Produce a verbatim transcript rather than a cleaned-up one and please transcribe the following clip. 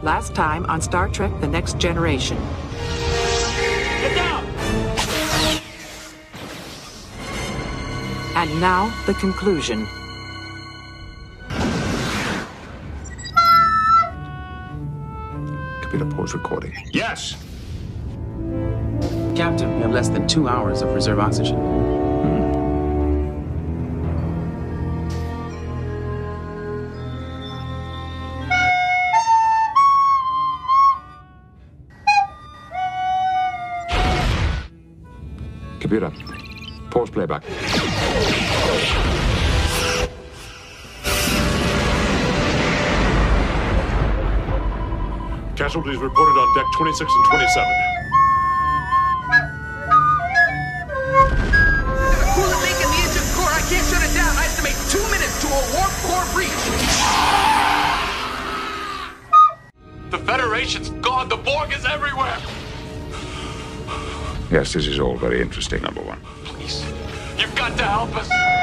Last time on Star Trek The Next Generation. Get down! And now, the conclusion. Computer, pause recording. Yes! Captain, we have less than two hours of reserve oxygen. Hmm. Computer, pause playback. Casualties reported on deck twenty-six and twenty-seven. The coolant leak in the engine core. I can't shut it down. I estimate two minutes to a warp core breach. The Federation's gone. The Borg is everywhere. Yes, this is all very interesting, number one. Please, you've got to help us.